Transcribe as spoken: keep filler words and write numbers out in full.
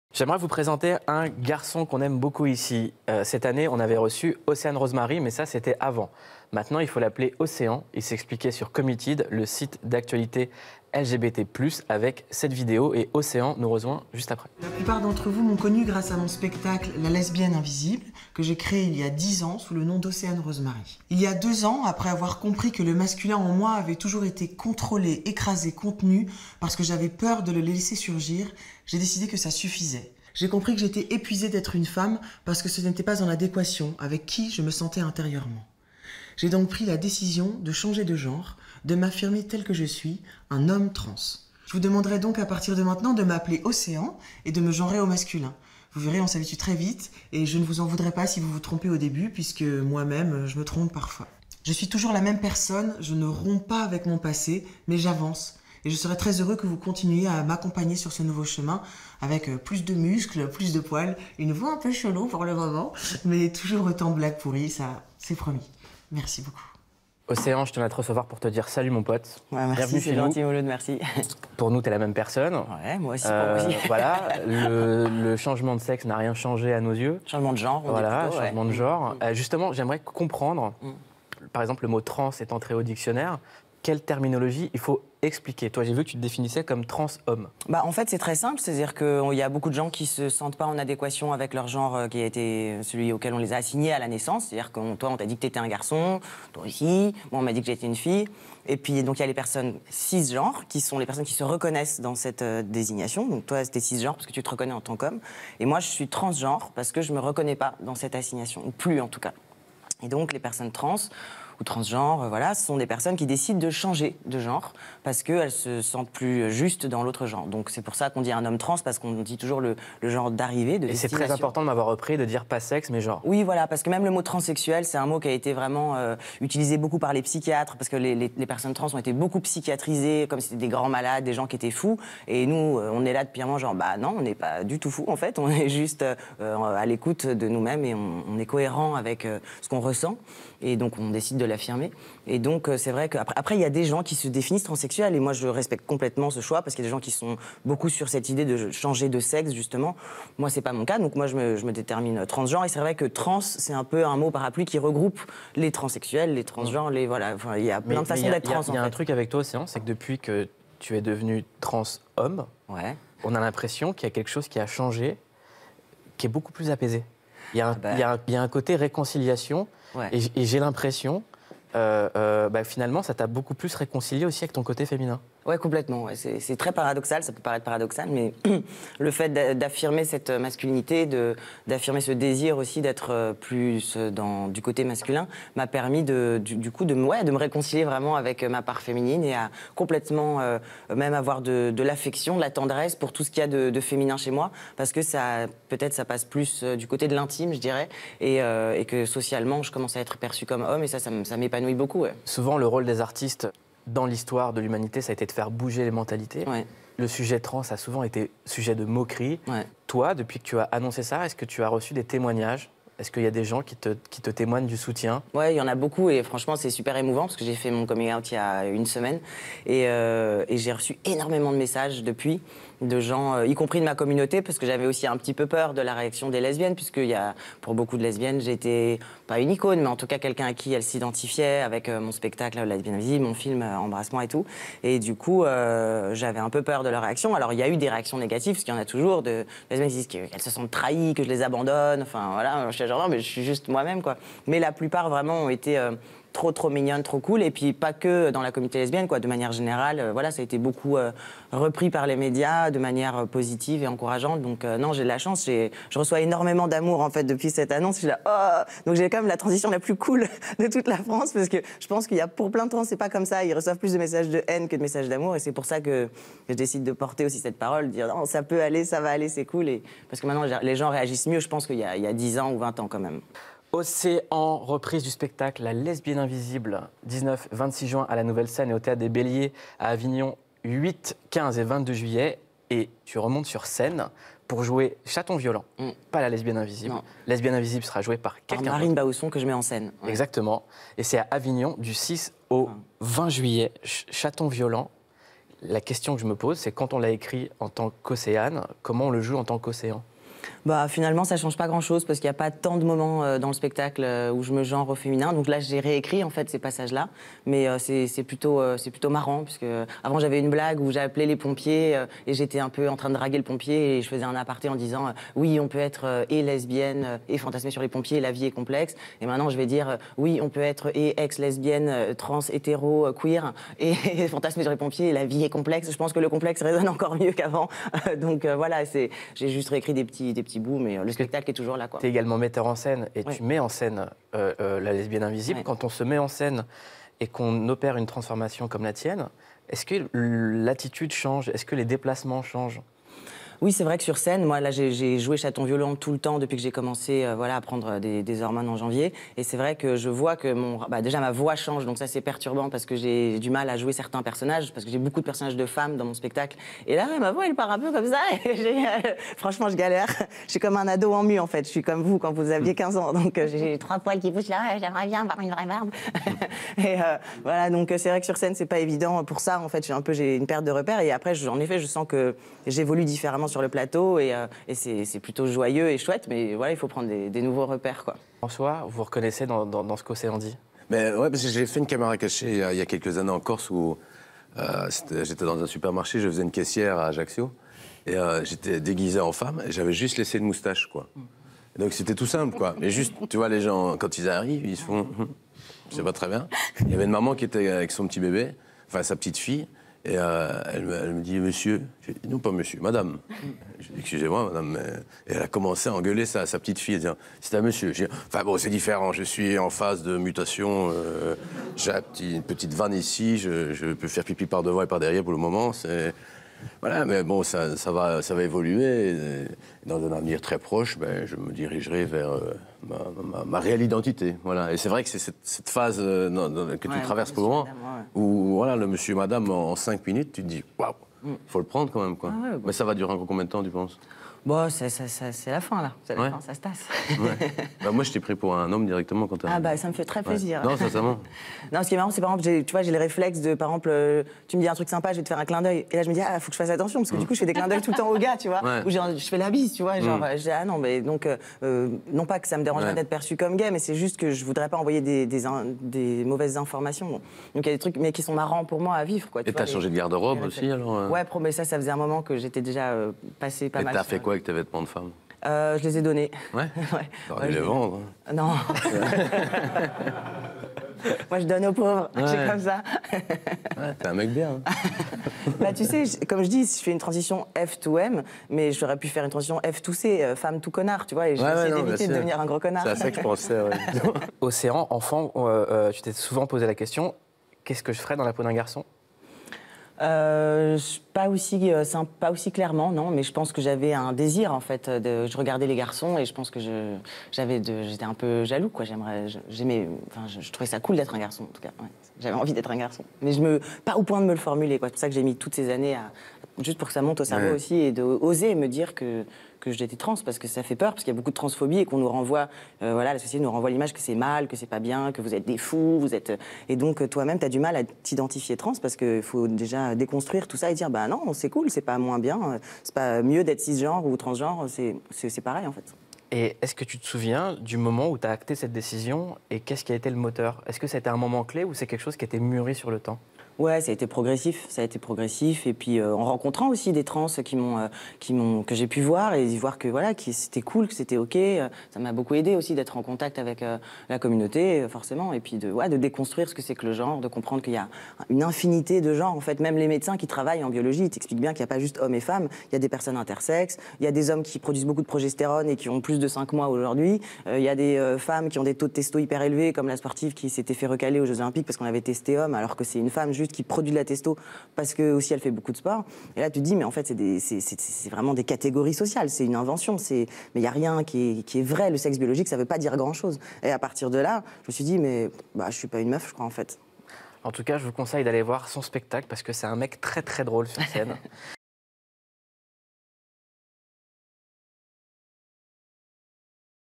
J'aimerais vous présenter un garçon qu'on aime beaucoup ici. Euh, cette année, on avait reçu Océane Rosemary, mais ça, c'était avant. Maintenant, il faut l'appeler Océan. Il s'expliquait sur Committed, le site d'actualité L G B T plus, avec cette vidéo. Et Océan nous rejoint juste après. La plupart d'entre vous m'ont connu grâce à mon spectacle La lesbienne invisible, que j'ai créé il y a dix ans sous le nom d'Océane Rosemary. Il y a deux ans, après avoir compris que le masculin en moi avait toujours été contrôlé, écrasé, contenu, parce que j'avais peur de le laisser surgir, j'ai décidé que ça suffisait. J'ai compris que j'étais épuisée d'être une femme parce que ce n'était pas en adéquation avec qui je me sentais intérieurement. J'ai donc pris la décision de changer de genre, de m'affirmer tel que je suis, un homme trans. Je vous demanderai donc à partir de maintenant de m'appeler Océan et de me genrer au masculin. Vous verrez, on s'habitue très vite et je ne vous en voudrais pas si vous vous trompez au début puisque moi-même, je me trompe parfois. Je suis toujours la même personne, je ne romps pas avec mon passé, mais j'avance. Et je serais très heureux que vous continuiez à m'accompagner sur ce nouveau chemin avec plus de muscles, plus de poils, une voix un peu chelou pour le moment, mais toujours autant blague pourrie, ça c'est promis. Merci beaucoup. Océan, je tenais à te recevoir pour te dire salut mon pote. Ouais, merci, c'est gentil Mouloud, merci. Pour nous, t'es la même personne. Ouais, moi aussi, euh, pour moi aussi. Voilà, le, le changement de sexe n'a rien changé à nos yeux. Changement de genre, on Voilà, dit plutôt, changement ouais. de genre. Euh, justement, j'aimerais comprendre, Mm. par exemple, le mot trans est entré au dictionnaire. Quelle terminologie il faut expliquer? Toi, j'ai vu que tu te définissais comme trans-homme. Bah, en fait, c'est très simple, c'est-à-dire qu'il y a beaucoup de gens qui se sentent pas en adéquation avec leur genre euh, qui a été celui auquel on les a assignés à la naissance. C'est-à-dire que toi, on t'a dit que tu étais un garçon, toi aussi, moi, on m'a dit que j'étais une fille. Et puis, donc, il y a les personnes cisgenres, qui sont les personnes qui se reconnaissent dans cette euh, désignation. Donc, toi, c'était cisgenre parce que tu te reconnais en tant qu'homme. Et moi, je suis transgenre parce que je me reconnais pas dans cette assignation, ou plus en tout cas. Et donc, les personnes trans ou transgenres, voilà, ce sont des personnes qui décident de changer de genre parce qu'elles se sentent plus justes dans l'autre genre. Donc c'est pour ça qu'on dit un homme trans, parce qu'on dit toujours le, le genre d'arrivée, de Et c'est destination. très important de m'avoir repris, de dire pas sexe, mais genre. Oui, voilà, parce que même le mot transsexuel, c'est un mot qui a été vraiment euh, utilisé beaucoup par les psychiatres, parce que les, les, les personnes trans ont été beaucoup psychiatrisées, comme si c'était des grands malades, des gens qui étaient fous. Et nous, euh, on est là depuis un moment, genre, bah non, on n'est pas du tout fous, en fait. On est juste euh, à l'écoute de nous-mêmes et on, on est cohérent avec euh, ce qu'on ressent. Et donc, on décide de l'affirmer. Et donc, euh, c'est vrai qu'après, après, il y a des gens qui se définissent transsexuels, et moi, je respecte complètement ce choix, parce qu'il y a des gens qui sont beaucoup sur cette idée de changer de sexe, justement. Moi, c'est pas mon cas, donc moi, je me, je me détermine transgenre, et c'est vrai que trans, c'est un peu un mot parapluie qui regroupe les transsexuels, les transgenres, les, voilà, enfin, il y a plein Mais, de façons mais d'être trans, Il y a, y a en un fait. truc avec toi, Océan, c'est que depuis que tu es devenu trans-homme, Ouais. on a l'impression qu'il y a quelque chose qui a changé, qui est beaucoup plus apaisé. Il y a un, Ah bah. il y a un, il y a un côté réconciliation, Ouais. et, j- et j'ai l'impression, euh, euh, bah, finalement, ça t'a beaucoup plus réconcilié aussi avec ton côté féminin. Ouais, complètement. Ouais. C'est, c'est très paradoxal, ça peut paraître paradoxal, mais le fait d'a- d'affirmer cette masculinité, de, d'affirmer ce désir aussi d'être euh, plus dans, du côté masculin, m'a permis de, du, du coup de, me- ouais, de me réconcilier vraiment avec ma part féminine et à complètement euh, même avoir de, de l'affection, de la tendresse pour tout ce qu'il y a de, de féminin chez moi, parce que ça, peut-être ça passe plus euh, du côté de l'intime, je dirais, et, euh, et que socialement, je commence à être perçue comme homme, et ça, ça, m- ça m'épanouit beaucoup. Ouais. Souvent, le rôle des artistes dans l'histoire de l'humanité, ça a été de faire bouger les mentalités. Ouais. Le sujet trans a souvent été sujet de moquerie. Ouais. Toi, depuis que tu as annoncé ça, est-ce que tu as reçu des témoignages? Est-ce qu'il y a des gens qui te, qui te témoignent du soutien? Ouais, il y en a beaucoup et franchement, c'est super émouvant parce que j'ai fait mon coming out il y a une semaine et, euh, et j'ai reçu énormément de messages depuis, de gens, euh, y compris de ma communauté, parce que j'avais aussi un petit peu peur de la réaction des lesbiennes, puisque y a, pour beaucoup de lesbiennes, j'étais pas une icône, mais en tout cas quelqu'un à qui elles s'identifiaient avec euh, mon spectacle La lesbienne invisible, mon film euh, Embrassement et tout. Et du coup, euh, j'avais un peu peur de leur réaction. Alors, il y a eu des réactions négatives, parce qu'il y en a toujours, de lesbiennes qui disent qu'elles se sentent trahies, que je les abandonne. Enfin, voilà, je suis genre, non, mais je suis juste moi-même, quoi. Mais la plupart, vraiment, ont été euh, trop, trop mignonnes, trop cool. Et puis, pas que dans la communauté lesbienne, quoi. De manière générale, euh, voilà, ça a été beaucoup euh, repris par les médias de manière euh, positive et encourageante. Donc, euh, non, j'ai de la chance. J'ai, je reçois énormément d'amour, en fait, depuis cette annonce. Je suis là, oh. Donc, j'ai quand même la transition la plus cool de toute la France, parce que je pense qu'il y a pour plein de trans, c'est pas comme ça. Ils reçoivent plus de messages de haine que de messages d'amour. Et c'est pour ça que je décide de porter aussi cette parole, de dire, non, ça peut aller, ça va aller, c'est cool. Et... Parce que maintenant, les gens réagissent mieux, je pense, qu'il y a, il y a dix ans ou vingt ans, quand même. Océan, reprise du spectacle La lesbienne invisible, dix-neuf vingt-six juin à la Nouvelle Scène et au Théâtre des Béliers à Avignon, huit, quinze et vingt-deux juillet. Et tu remontes sur scène pour jouer Chaton Violent, Mm. pas La lesbienne invisible. Non. Lesbienne invisible sera jouée par Par quelqu'un Marine d'autre. Bausson que je mets en scène. Ouais. Exactement. Et c'est à Avignon du six au vingt juillet. Ch- Chaton Violent, La question que je me pose, c'est quand on l'a écrit en tant qu'Océane, comment on le joue en tant qu'Océan? Bah, finalement, ça change pas grand-chose parce qu'il n'y a pas tant de moments euh, dans le spectacle euh, où je me genre au féminin. Donc là, j'ai réécrit en fait ces passages-là, mais euh, c'est c'est plutôt, euh, c'est plutôt marrant puisque euh, avant j'avais une blague où j'appelais les pompiers euh, et j'étais un peu en train de draguer le pompier et je faisais un aparté en disant euh, oui, on peut être euh, et lesbienne euh, et fantasmer sur les pompiers, la vie est complexe. Et maintenant, je vais dire euh, oui, on peut être et ex-lesbienne, euh, trans, hétéro, euh, queer et, et fantasmer sur les pompiers, et la vie est complexe. Je pense que le complexe résonne encore mieux qu'avant. Donc euh, voilà, c'est j'ai juste réécrit des petits des petits bouts, mais euh, le spectacle est toujours là, quoi. Tu es également metteur en scène et Oui. tu mets en scène euh, euh, la lesbienne invisible. Ouais. Quand on se met en scène et qu'on opère une transformation comme la tienne, est-ce que l'attitude change? Est-ce que les déplacements changent? Oui, c'est vrai que sur scène, moi, là, j'ai joué chaton violent tout le temps depuis que j'ai commencé euh, voilà, à prendre des, des hormones en janvier. Et c'est vrai que je vois que mon, bah, déjà ma voix change, donc ça c'est perturbant parce que j'ai du mal à jouer certains personnages, parce que j'ai beaucoup de personnages de femmes dans mon spectacle. Et là, ma voix, elle part un peu comme ça. Et euh, franchement, je galère. Je suis comme un ado en mu, en fait. Je suis comme vous quand vous aviez quinze ans. Donc euh, j'ai trois poils qui poussent là. J'aimerais bien avoir une vraie barbe. Et euh, voilà, donc c'est vrai que sur scène, c'est pas évident. Pour ça, en fait, j'ai un peu j'ai une perte de repères. Et après, je, en effet, je sens que j'évolue différemment sur le plateau et, euh, et c'est plutôt joyeux et chouette, mais voilà, il faut prendre des, des nouveaux repères, quoi. François, vous reconnaissez dans, dans, dans ce qu'Océan dit? Mais ouais, parce que j'ai fait une caméra cachée il y a, il y a quelques années en Corse où euh, j'étais dans un supermarché, je faisais une caissière à Ajaccio et euh, j'étais déguisé en femme et j'avais juste laissé une moustache, quoi. Et donc c'était tout simple, quoi. Mais juste, tu vois, les gens, quand ils arrivent, ils se font... Je sais pas très bien. Il y avait une maman qui était avec son petit bébé, enfin sa petite fille. Et euh, elle, me, elle me dit, monsieur, j'ai dit, non pas monsieur, madame. Je dis, excusez-moi, madame. Mais... Et elle a commencé à engueuler sa, sa petite fille, à dire, c'est un monsieur. J'ai dit, enfin bon, c'est différent, je suis en phase de mutation, euh, j'ai une petite vanne ici, je, je peux faire pipi par devant et par derrière pour le moment. Voilà, mais bon, ça, ça, va, ça va évoluer. Et dans un avenir très proche, ben, je me dirigerai vers euh, ma, ma, ma réelle identité. Voilà. Et c'est vrai que c'est cette, cette phase euh, dans, dans, que ouais, tu traverses pour le moment, ouais. Où voilà, le monsieur et madame, en, en cinq minutes, tu te dis, waouh, il faut le prendre quand même, quoi. Ah ouais, bah. Mais ça va durer encore combien de temps, tu penses? Bon, c'est la fin, là. C'est la ouais. fin, ça se tasse. Ouais. Bah, moi, je t'ai pris pour un homme directement quand t'as... Ah bah, ça me fait très plaisir. Ouais. Non, sincèrement. Non, ce qui est marrant, c'est par exemple, tu vois, j'ai les réflexes de, par exemple, euh, tu me dis un truc sympa, je vais te faire un clin d'œil. Et là, je me dis, ah, faut que je fasse attention, parce que mmh. du coup, je fais des clins d'œil tout le temps aux gars, tu vois. Ouais. Ou genre, je fais la bise, tu vois. Genre, mmh. je dis, ah non, mais donc, euh, non pas que ça me dérangerait ouais. d'être perçu comme gay, mais c'est juste que je voudrais pas envoyer des, des, des mauvaises informations. Bon. Donc, il y a des trucs, mais qui sont marrants pour moi à vivre, quoi. Et t'as changé de garde-robe aussi, alors euh... Ouais, mais ça, ça faisait un moment que j'étais déjà euh, passé pas et mal. Et t'as fait quoi avec tes vêtements de femme? Euh, je les ai donnés. Ouais. ouais. T'aurais dû les vendre. Hein. Non. Moi, je donne aux pauvres. Ouais. C'est comme ça. Ouais, t'es un mec bien. Hein. Bah, tu sais, je, comme je dis, je fais une transition F to M, mais j'aurais pu faire une transition F to C, euh, femme tout connard, tu vois, et je vais essayer d'éviter de devenir un gros connard. C'est à ça que je pensais, ouais. Océan, enfant, euh, euh, tu t'es souvent posé la question, qu'est-ce que je ferais dans la peau d'un garçon? Euh, pas aussi, euh, pas aussi clairement, non, mais je pense que j'avais un désir, en fait. De, je regardais les garçons et je pense que j'étais un peu jaloux, quoi. J'aimerais, j'aimais, enfin, je, je trouvais ça cool d'être un garçon, en tout cas. Ouais. J'avais envie d'être un garçon. Mais je me, pas au point de me le formuler, quoi. C'est pour ça que j'ai mis toutes ces années à, juste pour que ça monte au cerveau ouais. aussi et d'oser me dire que, que j'étais trans, parce que ça fait peur, parce qu'il y a beaucoup de transphobie et qu'on nous renvoie, euh, voilà, la société nous renvoie l'image que c'est mal, que c'est pas bien, que vous êtes des fous, vous êtes... Et donc, toi-même, tu as du mal à t'identifier trans, parce qu'il faut déjà déconstruire tout ça et dire, bah non, c'est cool, c'est pas moins bien, c'est pas mieux d'être cisgenre ou transgenre, c'est pareil, en fait. Et est-ce que tu te souviens du moment où tu as acté cette décision et qu'est-ce qui a été le moteur? Est-ce que ça a été un moment clé ou c'est quelque chose qui a été mûri sur le temps? Ouais, ça a été progressif, ça a été progressif. Et puis euh, en rencontrant aussi des trans qui m'ont, euh, qui m'ont, que j'ai pu voir et voir que voilà, que c'était cool, que c'était ok. Euh, ça m'a beaucoup aidé aussi d'être en contact avec euh, la communauté, euh, forcément. Et puis de, ouais, de déconstruire ce que c'est que le genre, de comprendre qu'il y a une infinité de genres. En fait, même les médecins qui travaillent en biologie, ils t'expliquent bien qu'il n'y a pas juste hommes et femmes. Il y a des personnes intersexes, il y a des hommes qui produisent beaucoup de progestérone et qui ont plus de cinq mois aujourd'hui. Euh, il y a des euh, femmes qui ont des taux de testo hyper élevés, comme la sportive qui s'était fait recaler aux Jeux Olympiques parce qu'on avait testé homme, alors que c'est une femme juste qui produit de la testo parce que aussi elle fait beaucoup de sport. Et là tu te dis mais en fait c'est vraiment des catégories sociales, c'est une invention, mais il n'y a rien qui est, qui est vrai. Le sexe biologique ça veut pas dire grand chose. Et à partir de là je me suis dit mais bah, je suis pas une meuf je crois en fait. En tout cas je vous conseille d'aller voir son spectacle parce que c'est un mec très très drôle sur scène.